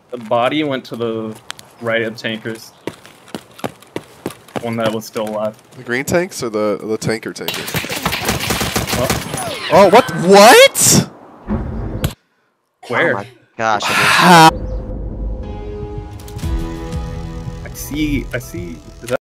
The body went to the right of tankers. One that was still alive. The green tanks or the tanker tankers? Oh, oh what? What? Where? Oh my gosh. How? I see. Is that